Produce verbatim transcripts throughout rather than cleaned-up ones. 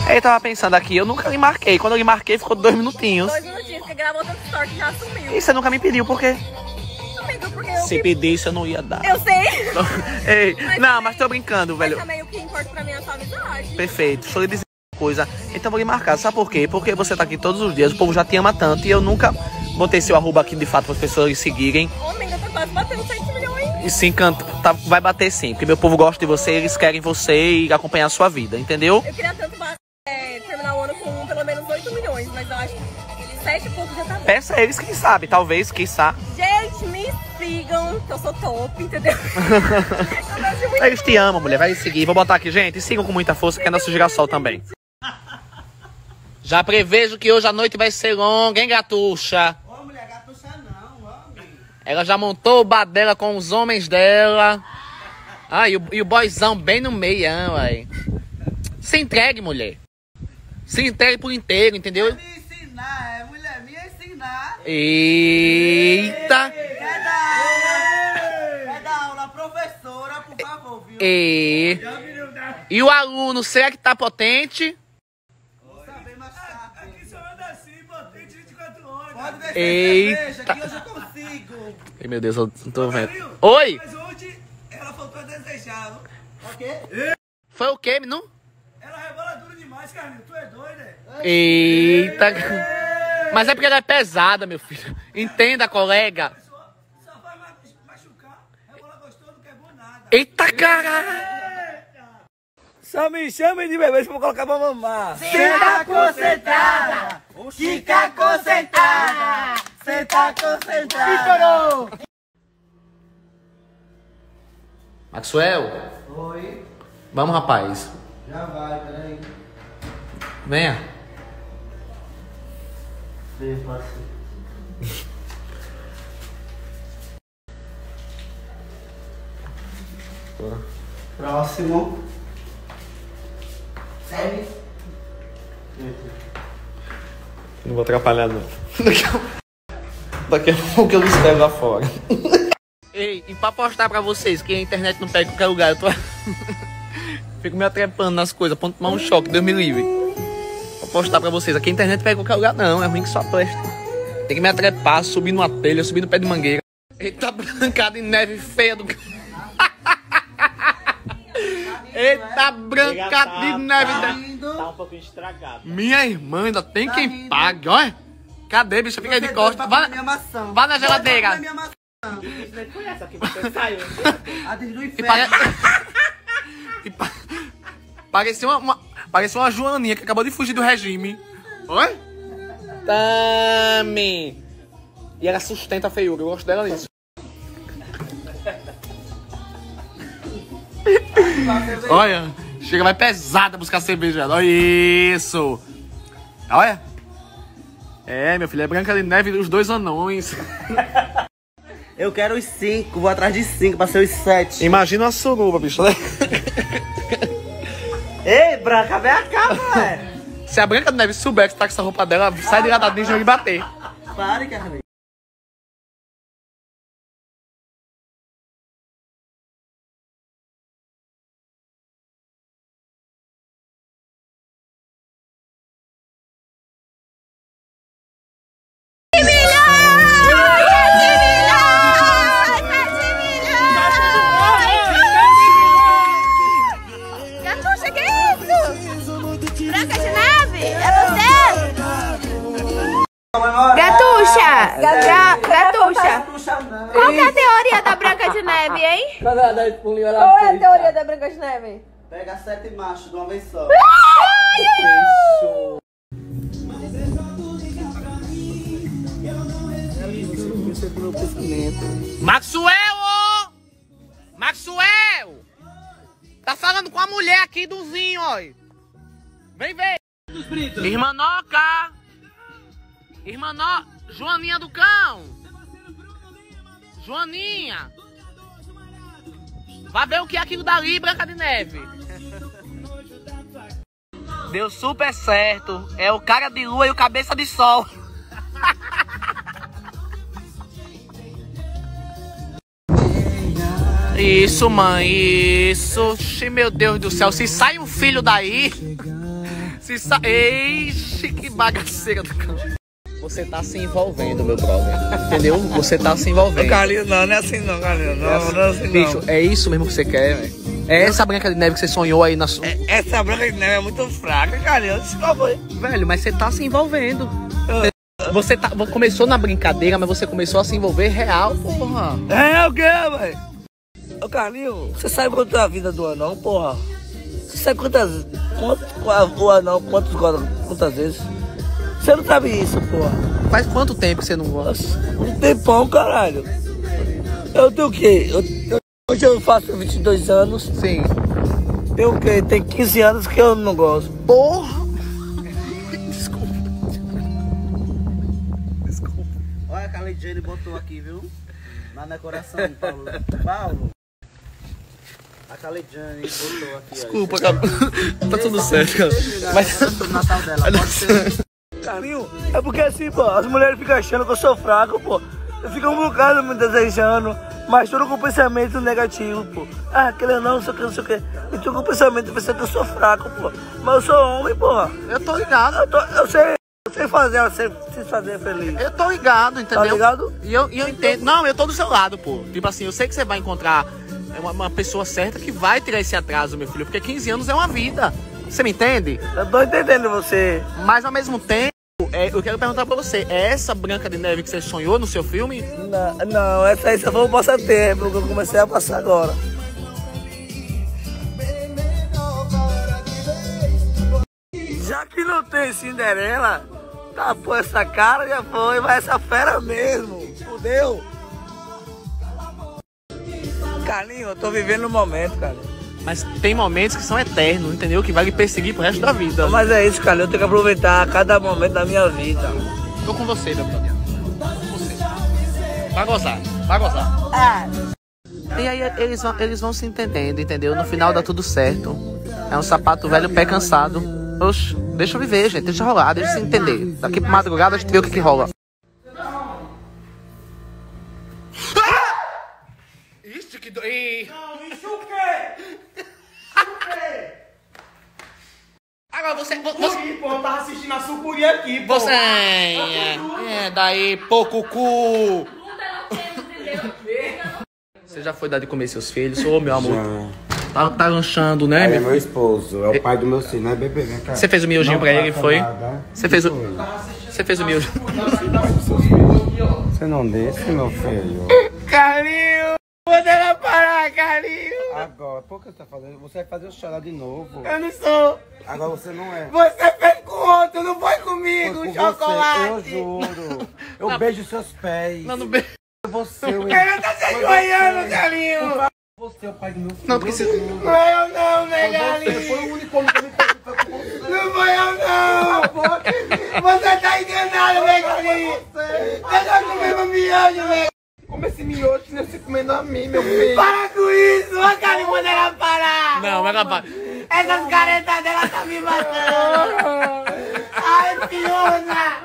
Ele tava pensando aqui, eu nunca lhe marquei. Quando eu lhe marquei, ficou dois minutinhos. Dois minutinhos, porque gravou tanto story que já sumiu. E você nunca me pediu, por quê? Amigo, porque eu... Se que... pedisse, eu não ia dar. Eu sei. Ei, Mas não, também, mas tô brincando, velho. Mas também o que importa pra mim é a sua amizade. Perfeito, deixa eu lhe dizer uma coisa. Então vou lhe marcar, sabe por quê? Porque você tá aqui todos os dias, o povo já te ama tanto. E eu nunca botei seu arroba aqui de fato para as pessoas seguirem. Ô, amiga, tá quase batendo cem milhões. E se encanta, tá, vai bater sim, porque meu povo gosta de você, eles querem você e acompanhar a sua vida, entendeu? Eu queria tanto é, terminar o ano com pelo menos oito milhões, mas eu acho que sete e pouco já tá bom. Peça a eles, quem sabe, talvez, quem sabe. Gente, me sigam, que eu sou top, entendeu? Eles te amam, mulher, vai seguir. Vou botar aqui, gente, sigam com muita força, que é nosso girassol também. Já prevejo que hoje a noite vai ser longa, hein, Gatuxa? Ô, mulher, Gatuxa não, ó, amigo. Ela já montou o bar dela com os homens dela. Ah, e o, e o boyzão bem no meio, uai. Se entregue, mulher. Se entregue por inteiro, entendeu? É me ensinar, é mulher minha ensinar. Eita! Quer dar aula? Quer dar aula, professora, por favor, viu? E... e o aluno, será que tá potente? Vou saber mais tarde. Aqui só anda assim, potente vinte e quatro horas. Pode descer Eita. cerveja, que hoje eu consigo. Ai, meu Deus, eu não tô vendo. Oi! Mas hoje ela faltou a desejar. O quê? Foi o quê, menino? Ela rebola duro demais, Carlinhos. Tu é doido, é? Eita! Mas é porque ela é pesada, meu filho. Entenda, colega. Só, só vai ma- machucar. Rebola gostoso, não quer bom nada. Eita, caralho! Só me chama de bebê pra colocar pra mamar. Senta concentrada, fica concentrada, senta concentrada. Estourou! Maxwell, Oi, vamos, rapaz. já vai, peraí. Venha. Vem, parceiro. Próximo. Segue. Não vou atrapalhar, não. Daqui a pouco eu espero lá fora. Ei, e pra postar pra vocês que a internet não pega em qualquer lugar, eu tô... fico me atrepando nas coisas, pra não tomar um choque, Deus me livre. Pra postar pra vocês, aqui a internet não pega em qualquer lugar não, é ruim que só presta. Tem que me atrepar, subir numa telha, subir no pé de mangueira. Eita, brancada de neve feia do... Eita, brancada de neve... Tá um pouquinho estragado. Minha irmã ainda tem Tá quem rindo. pague, olha. Cadê, bicho? Fica aí de costas. Vá, minha maçã. vá na geladeira. Minha maçã. Foi essa que você saiu. A do E inferno. pare... e pa... Parecia uma, uma... Parecia uma Joaninha que acabou de fugir do regime. Oi? Tame. E ela sustenta a feiura, eu gosto dela nisso. Olha, chega mais pesada buscar cerveja. Olha isso. Olha. É, meu filho, é Branca de Neve e os dois anões. Eu quero os cinco, vou atrás de cinco pra ser os sete. Imagina uma suruba, bicho, né? Ei, Branca, vem cá, velho. Se a Branca de Neve souber que você tá com essa roupa dela, sai de lá da Disney e vai me bater. Pare, Carlinhos. Gatuxa, que é isso? Branca de Neve? É você? Gatuxa! Gra Gatuxa! Qual que é a teoria da Branca de Neve, hein? Qual é a teoria da Branca de Neve? Pega sete machos de uma vez só. Maxwell! ô! Maxwell! Tá falando com a mulher aqui do Zinho, ó. Vem ver. Irmanoca! Irmanó... Joaninha do Cão! Joaninha! Vai ver o que é aquilo dali, Branca de Neve. Deu super certo. É o cara de lua e o cabeça de sol. Isso, mãe, isso. Oxi, meu Deus do céu. Se sai um filho daí, Se sa... Eixe, que bagaceira do campo. Você tá se envolvendo, meu brother. Entendeu? Você tá se envolvendo. Carlinhos, não, não é assim não, Carlinhos. Não, é assim, não é assim não. Bicho, é isso mesmo que você quer, velho? É essa Branca de Neve que você sonhou aí na sua... É, essa Branca de Neve é muito fraca, Carlinhos. Desculpa aí. Velho, mas você tá se envolvendo. Você tá... começou na brincadeira, mas você começou a se envolver real, porra. É o quê, velho? Ô, Carlinhos, você sabe quanto é a vida do anão, porra? Você sabe quantas... Quanto, o anão, quantos gosta, quantas vezes? Você não sabe isso, porra. Faz quanto tempo que você não gosta? Um tempão, caralho. Eu tenho o quê? Eu, eu, hoje eu faço vinte e dois anos. Sim. Tem o quê? Tem quinze anos que eu não gosto. Porra! Desculpa. Desculpa. Olha a Calidiane, ele botou aqui, viu? Na decoração, Paulo. Paulo. A Calidiane botou aqui. Desculpa, cara. Tá tudo certo, cara. Mas... o Natal dela, pode ser. Carlinhos, é porque assim, pô, as mulheres ficam achando que eu sou fraco, pô. Ficam um bocado me desejando, mas tudo com pensamento negativo, pô. Ah, aquele não, não sei o que, não sei o que. E tudo com pensamento pensando que eu sou fraco, pô. Mas eu sou homem, porra. Eu tô ligado. Eu, tô, eu sei, eu sei fazer, eu sei se fazer feliz. Eu tô ligado, entendeu? Tá ligado? E eu, e eu entendo. Não, eu tô do seu lado, pô. Tipo assim, eu sei que você vai encontrar uma, uma pessoa certa que vai tirar esse atraso, meu filho. Porque quinze anos é uma vida. Você me entende? Eu tô entendendo você. Mas ao mesmo tempo, é, eu quero perguntar pra você, é essa Branca de Neve que você sonhou no seu filme? Não, não, essa aí só foi um passatempo que eu comecei a passar agora. Já que não tem Cinderela, tá, pô, essa cara já foi, vai essa fera mesmo, fudeu. Carlinhos, eu tô vivendo o momento, cara. Mas tem momentos que são eternos, entendeu? Que vai lhe perseguir pro resto da vida. Mas é isso, cara, eu tenho que aproveitar cada momento da minha vida. Tô com você, meu brother. Tô com você. Vai gozar, vai gozar. Ah. E aí eles vão, eles vão se entendendo, entendeu? No final dá tudo certo. É um sapato velho, pé cansado. Oxe, deixa eu viver, gente. Deixa rolar, deixa se entender. Daqui pra madrugada a gente vê o que que rola. Isso que dói. Não, isso o quê? O quê? Agora você... você... Sucuri, pô, eu tava assistindo a Sucuri aqui, pô. Você... É, é, daí, pouco cu. Você já foi dar de comer seus filhos? Ô, meu amor. Já. Tá, tá lanchando, né? Ele é meu esposo, é o pai do meu filho, não é bebê, vem cá. Você fez o miojinho Não pra ele, faça foi? nada. Você fez o... Você fez o miojinho. Você não deixa, meu filho. Carlinhos, manda ela parar, Carlinhos. Agora, por que você tá fazendo? Você vai fazer eu chorar de novo. Eu não sou. Agora você não é. Você fez com o outro, não foi comigo, Foi um com chocolate. Você, eu juro. Eu beijo seus pés. Não, não beijo. Você, eu... Ele tá se ajoelhando, Carlinhos. Você é o pai do meu filho. Não precisa. Não é eu não, né, Carlinhos? Foi o único homem que me preocupou com você. Não foi eu não. Você tá enganado, né, Carlinhos? Deixa eu comer meu miojo, né? Como esse miojo que você comendo a mim, meu filho. Para com isso, ó, Carlinhos, manda ela parar. Não, mas rapaz. Essas caretas dela tá me matando. Ai, piona.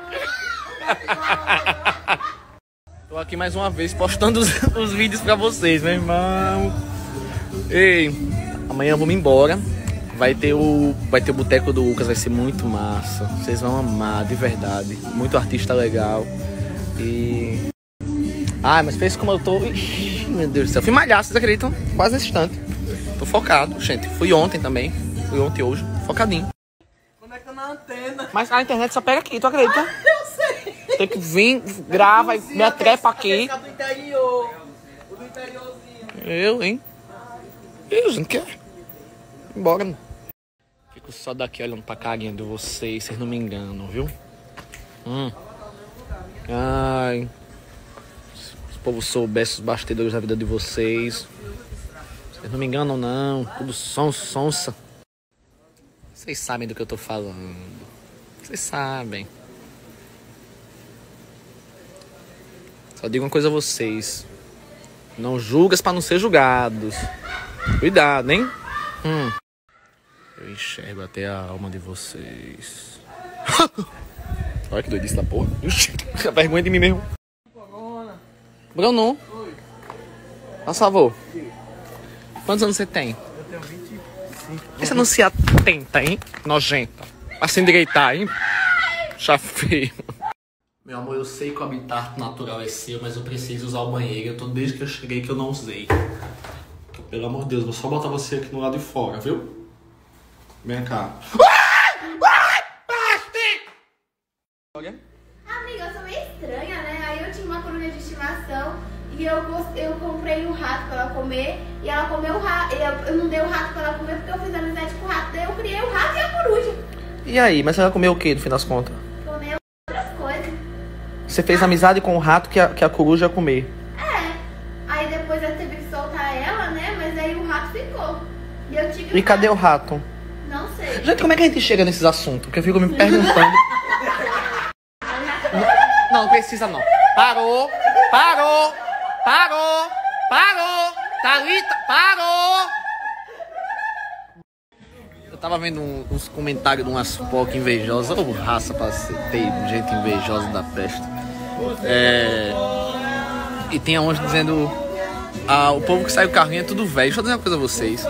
Tô aqui mais uma vez postando os, os vídeos pra vocês, meu irmão. Ei, amanhã eu vou me embora. Vai ter o vai ter o Boteco do Lucas, vai ser muito massa. Vocês vão amar, de verdade. Muito artista legal. E... Ai, mas pensa como eu tô... Ixi, meu Deus do céu. Fui malhar, vocês acreditam? Quase nesse instante. Tô focado, gente. Fui ontem também. Fui ontem e hoje. Focadinho. Conecta na antena. Mas a internet só pega aqui, tu acredita? Eu sei. Tem que vir, grava e me atrepa aqui. Do interior. O do interiorzinho. Eu, hein? Eu, gente, quer? Embora. Fico só daqui olhando pra carinha de vocês, vocês não me enganam, viu? Hum. Ai. Se o povo soubesse os bastidores da vida de vocês. Vocês não me enganam, não. Tudo som, sonsa. Vocês sabem do que eu tô falando. Vocês sabem. Só digo uma coisa a vocês. Não julgas pra não ser julgados. Cuidado, hein? Hum. Eu enxergo até a alma de vocês. Olha que doidice da porra. A vergonha de mim mesmo. Bruno. Por favor. Quantos anos você tem? Eu tenho vinte e cinco. Por que você não se atenta, hein? Nojenta. Pra se endireitar, hein? Já feio. Meu amor, eu sei que o habitat natural é seu, mas eu preciso usar o banheiro. Eu tô desde que eu cheguei que eu não usei. Pelo amor de Deus, vou só botar você aqui no lado de fora, viu? Vem cá. Amiga, eu sou meio estranha, né? Aí eu tinha uma coruja de estimação e eu, eu comprei um rato pra ela comer e ela comeu o rato. Eu, eu não dei o rato pra ela comer porque eu fiz amizade com o rato. Daí eu criei o rato e a coruja. E aí, mas ela comeu o que no fim das contas? Comeu outras coisas. Você fez amizade com o rato que a, que a coruja ia comer. É. Aí depois eu tive que soltar ela, né? Mas aí o rato ficou. E eu tive E cadê o rato? Não sei. Gente, como é que a gente chega nesses assuntos? Porque eu fico me perguntando. Não, não precisa não. Parou, parou, parou, parou. Thalita, parou. Eu tava vendo um, uns comentários de umas poucas invejosas. Ô, raça pra ter gente invejosa da peste. É... E tem uns dizendo... Ah, o povo que sai do carrinho é tudo velho. Deixa eu dizer uma coisa a vocês.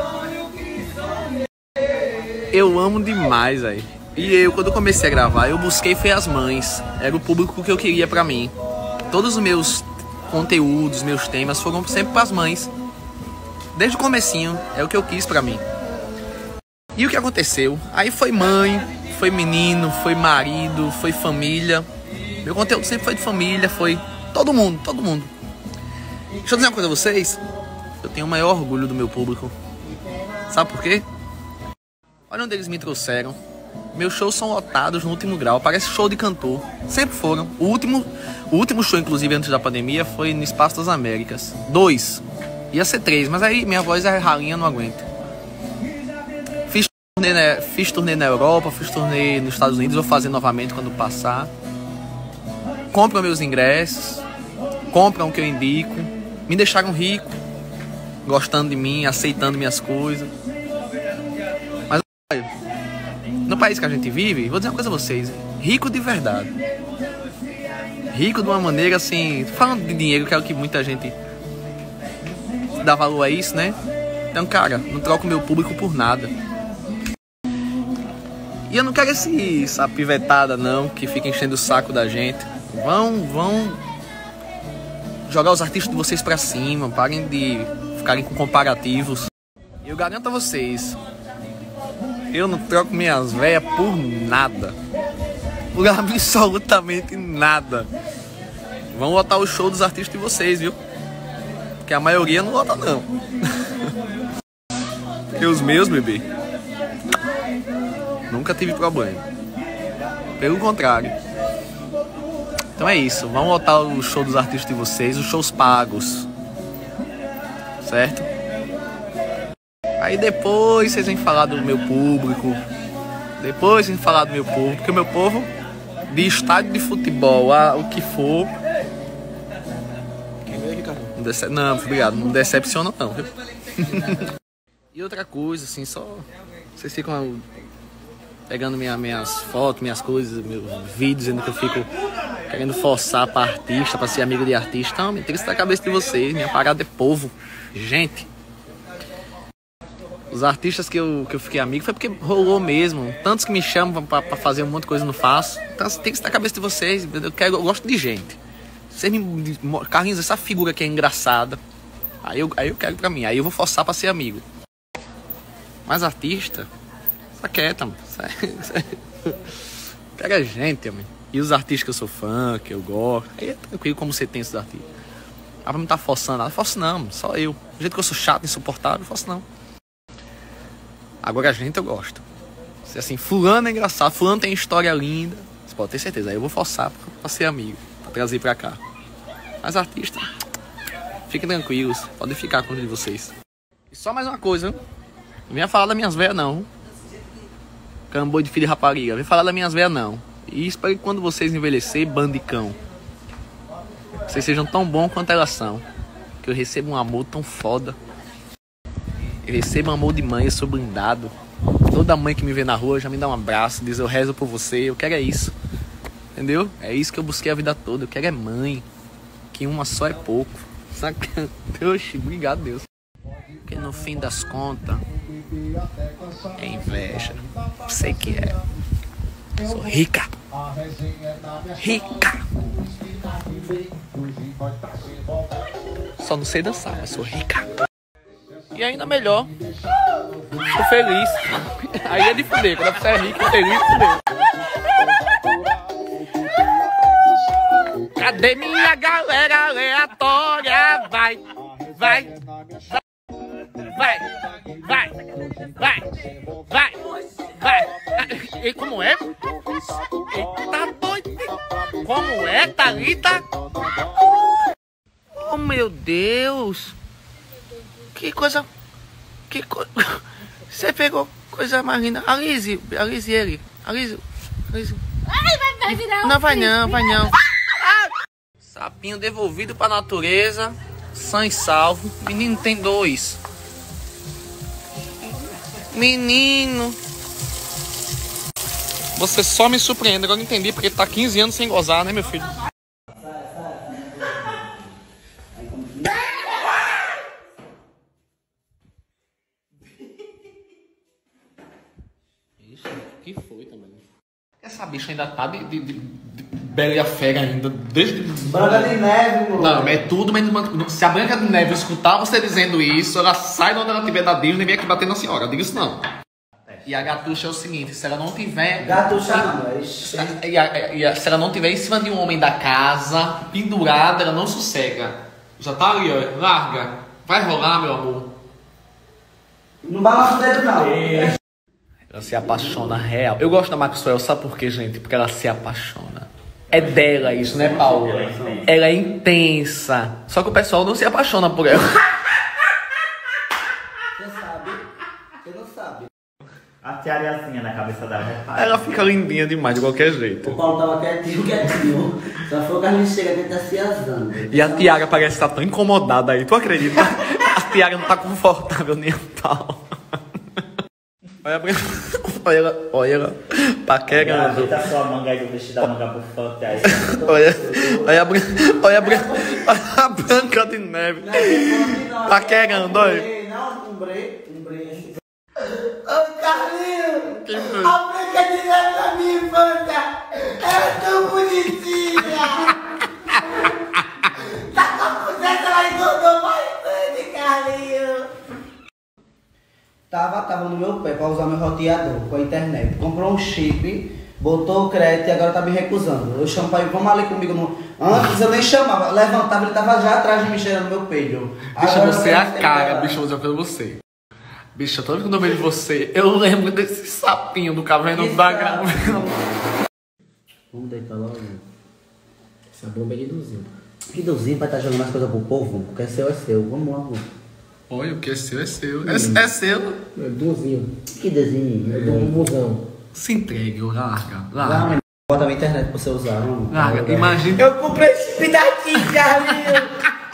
Eu amo demais, aí. E eu, quando eu comecei a gravar, eu busquei foi as mães. Era o público que eu queria pra mim. Todos os meus conteúdos, meus temas foram sempre pras mães. Desde o comecinho, é o que eu quis pra mim. E o que aconteceu? Aí foi mãe, foi menino, foi marido, foi família. Meu conteúdo sempre foi de família, foi todo mundo, todo mundo. Deixa eu dizer uma coisa a vocês. Eu tenho o maior orgulho do meu público. Sabe por quê? Olha onde eles me trouxeram. Meus shows são lotados no último grau. Parece show de cantor. Sempre foram. O último, o último show, inclusive, antes da pandemia, foi no Espaço das Américas. Dois. Ia ser três, mas aí minha voz é ralinha, não aguento. Fiz turnê, né? fiz turnê na Europa, fiz turnê nos Estados Unidos. Vou fazer novamente quando passar. Compram meus ingressos. Compram o que eu indico. Me deixaram rico. Gostando de mim, aceitando minhas coisas. Mas no país que a gente vive, vou dizer uma coisa a vocês, rico de verdade. Rico de uma maneira assim, falando de dinheiro, que é o que muita gente dá valor a isso, né? Então, cara, não troco meu público por nada. E eu não quero esse, essa pivetada não, que fica enchendo o saco da gente. Vão, vão jogar os artistas de vocês pra cima, parem de ficarem com comparativos. E eu garanto a vocês, eu não troco minhas velhas por nada. Por absolutamente nada. Vão lotar o show dos artistas de vocês, viu? Porque a maioria não lota, não. Porque os meus, bebê, nunca tive problema. Pelo contrário. Então é isso. Vamos lotar o show dos artistas de vocês, os shows pagos. Certo? Aí depois vocês vêm falar do meu público. Depois vocês vêm falar do meu povo. Porque o meu povo, de estádio de futebol a o que for. Não, decep... não, obrigado. Não decepciona não, viu? E outra coisa, assim, só. Vocês ficam pegando minha, minhas fotos, minhas coisas, meus vídeos, dizendo que eu fico querendo forçar pra artista, pra ser amigo de artista. Não, me tira isso da cabeça de vocês. Minha parada é povo. Gente. Os artistas que eu, que eu fiquei amigo foi porque rolou mesmo. Tantos que me chamam pra, pra fazer um monte de coisa e não faço. Então tem que estar na cabeça de vocês. Eu, quero, eu gosto de gente. Vocês me. Carlinhos, essa figura que é engraçada. Aí eu, aí eu quero pra mim. Aí eu vou forçar pra ser amigo. Mas artista. Só quieta, mano. Pega gente, mano. E os artistas que eu sou fã, que eu gosto. Aí é tranquilo como você tem esses artistas. Ah, pra me estar forçando nada. Forço não, mano. Só eu. Do jeito que eu sou chato, insuportável, não forço não. Agora a gente eu gosto. Se assim, fulano é engraçado, fulano tem história linda, você pode ter certeza. Aí eu vou forçar pra, pra ser amigo, pra trazer pra cá. Mas artista, fiquem tranquilos, podem ficar com um de vocês. E só mais uma coisa, não venha falar das minhas velhas não. Camboi de filho de rapariga, venha falar das minhas velhas não. E espero que quando vocês envelhecerem, bandicão, vocês sejam tão bons quanto elas são. Que eu recebo um amor tão foda. Eu recebo amor de mãe, eu sou blindado. Toda mãe que me vê na rua já me dá um abraço, diz eu rezo por você, eu quero é isso. Entendeu? É isso que eu busquei a vida toda, eu quero é mãe. Que uma só é pouco. Saca? Oxi, obrigado Deus. Porque no fim das contas, é inveja. Sei que é. Sou rica. Rica. Só não sei dançar, mas sou rica. E ainda melhor, sou feliz. Aí é de fuder, quando você é rico e feliz, fudeu. Cadê minha galera aleatória? Vai, vai, vai, vai, vai, vai, vai. E como é? Eita doido. Como é, Thalita? Oh, meu Deus. Que coisa... Que coisa... Você pegou coisa mais linda. Alice, Alice ele. Alice, Alice. Ai, vai, vai virar um Não, vai filho. não, vai não. Sapinho devolvido pra natureza, sã e salvo. Menino tem dois. Menino. Você só me surpreende. Agora eu entendi porque tá quinze anos sem gozar, né, meu filho? Ixi, que foi também? Essa bicha ainda tá de, de, de, de Bela e a Fera ainda, desde... Branca de Neve, mano. Não, é tudo, mas se a Branca de Neve escutar você dizendo isso, ela sai de onde ela estiver da Disney e vem aqui bater na senhora, diga isso não. E a gatucha é o seguinte, se ela não tiver... Gatucha não, é se, e a, e a, se ela não tiver em cima de um homem da casa, pendurada, ela não sossega. Já tá ali, ó, larga. Vai rolar, meu amor. Não balança o dedo, não. Ela se apaixona real. Eu gosto da Maxwell, sabe por quê, gente? Porque ela se apaixona. É dela isso, né, Paulo? Ela é intensa. Só que o pessoal não se apaixona por ela. Você sabe? Você não sabe. A tiarazinha na cabeça dela. Ela fica lindinha demais, de qualquer O jeito. Paulo tava quietinho, quietinho. Só foi que a gente chega aqui, tá se asando. E a Tiara parece estar tão incomodada aí. Tu acredita? A Tiara não tá confortável nem a pau. Olha, olha ela, olha ela, paquerando. Ajeita sua manga aí do vestido da manga bufante aí. Olha, olha a Branca, olha a Branca, olha a Branca de Neve. Paquerando, olha. Não, umbrei, umbrei. Ô, Carlinhos! Quem foi? A Branca de Neve da minha infância! Ela é tão bonitinha! Tá com a pudessa, ela engordou bastante, Carlinhos! Tava, tava no meu pé pra usar meu roteador com a internet. Comprou um chip, botou o crédito e agora tá me recusando. Eu chamo pra ele, vamos ali comigo. No... Antes eu nem chamava, levantava, ele tava já atrás de mim cheirando meu peito. Bicha, Agora você eu é a quero cara, pegar. bicha, eu vou dizer pra você. Bicha, toda vez que eu vejo você, eu lembro desse sapinho do Caverna Que da sapo? Grama. Vamos deitar logo. Essa bomba é de Duzinho. Que Duzinho vai estar jogando as coisas pro povo? Porque é seu, é seu. Vamos lá, vamos. Olha, o que é seu é seu. É, é seu. É Duzinho. Que desenho? É do bumbuzão. Se entregue, larga, Lá, larga. menino. Bota na internet pra você usar. Vamos. Larga, imagina. Eu comprei esse pedacinho, Carlinhos.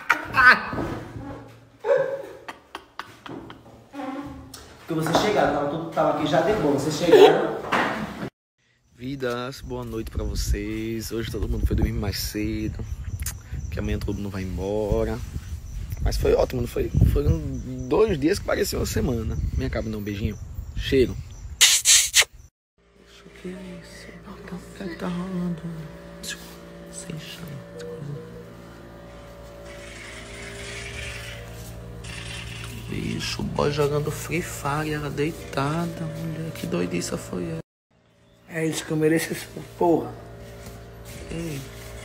Porque vocês chegaram, tava, tudo, tava aqui já de boa. Vocês chegaram. Vidas, boa noite pra vocês. Hoje todo mundo foi dormir mais cedo. Que amanhã todo mundo vai embora. Mas foi ótimo, não foi? Foram dois dias que pareciam uma semana. Minha cara, não, um beijinho. Cheiro. O que é isso? O que tá rolando? Sem chão. Bicho, o boy jogando Free Fire, ela deitada, mulher. Que doidiça foi ela? É isso que eu mereço, essa porra. Ei.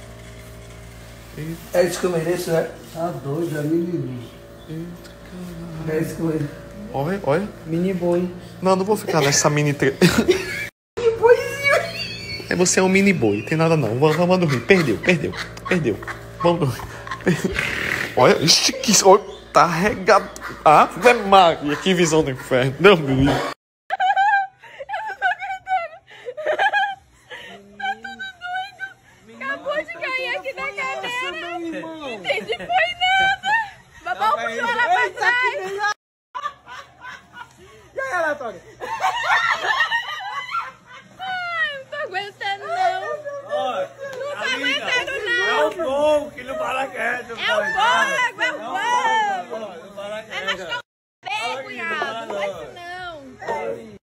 É isso que eu mereço, né? Tá doido, é menino. É isso que eu mereço. Olha, olha. Mini boi. Não, não vou ficar nessa mini tre... Mini boizinho. É, você é um mini boi, tem nada não. Vamos, vamos dormir. Perdeu, perdeu, perdeu. Vamos dormir. Olha, ixi, que... Olha, tá regado. Ah, é Maria, que visão do inferno. Não, meu.